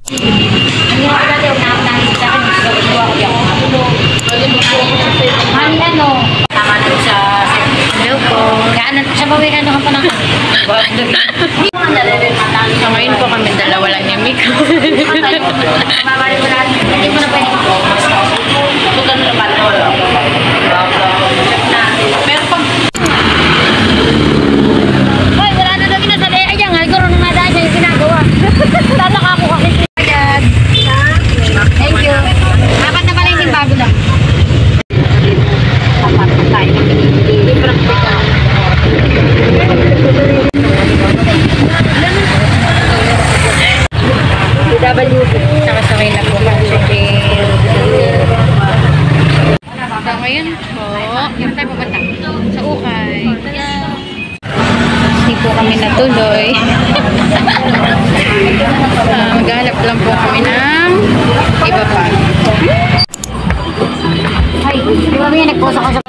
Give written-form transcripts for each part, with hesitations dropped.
So ngayon po kami dalawa lang ni Miko. Hoy, wala na daw ginasali. Ayan nga, gano'n na dahil siya yung ginagawa. Tataka ako kasi. Thank you. Dapat na pala yung bago na. Dapat na tayo. WP. Sakasakay na po kami sa jail. So ngayon po, yung tayo pupunta sa Ukay. Hindi po kami natuloy. Maghanap lang po kami ng iba pa. Ay, di ba may nagpost ako sa...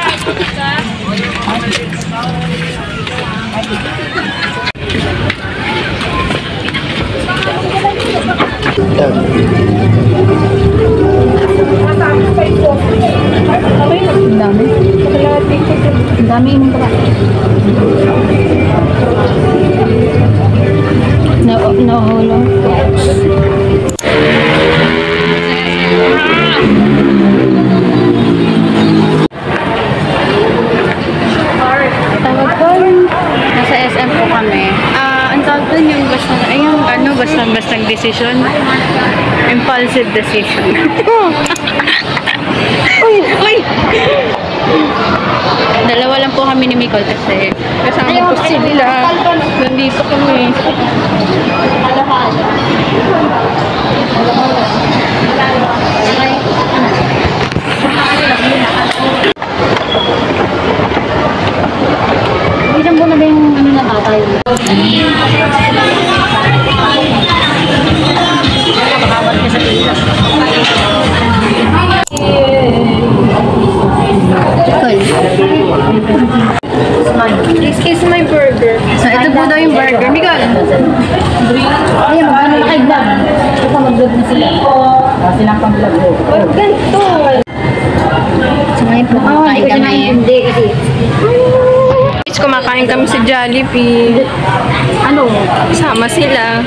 Ang dami yung mga nahulong tawag ko nasa SM po kami. Ang tawag doon yung bastang decision, impulsive decision. Uy! Dalawa lang po kami ni Miko kasi kasama ko sila. Nandito kami. Ilan po na ba yung natatay? Nakakawal ka sa pila. This is my burger. So, ito po daw yung burger. Miguel! Ay, magkano na kayo vlog? Ito pa mag-vlog na sila. Silang pang-vlog. Ganito! So, ngayon po kumakain kami. Hindi kasi. Kumakain kami sa Jollibee. Ano? Sama sila.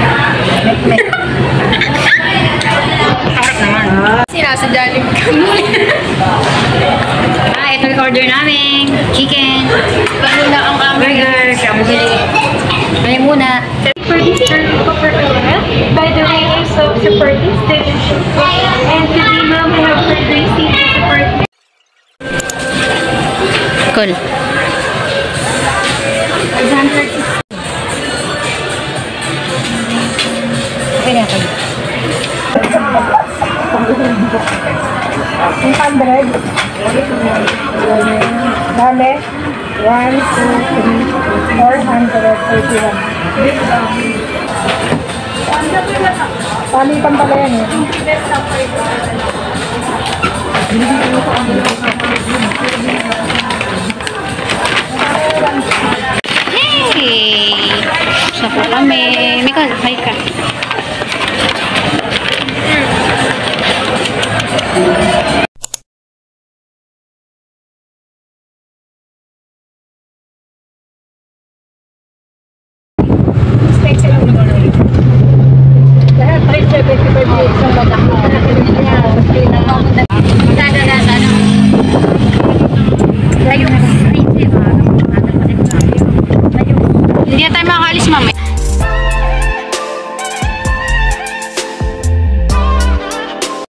Harap naman. Sila sa Jollibee kami. Ito yung order namin. Chicken. Pagmula ang burger. Kaya muna. For this serving for by the way, I'm so supportive station. And today, ma'am, we have for Gracie to support. Cool. Okay na kayo. 100. Dale. 1, 2, 3, 431. Palitan pala yan eh. Hey! Sapa kami. Mika, hi ka.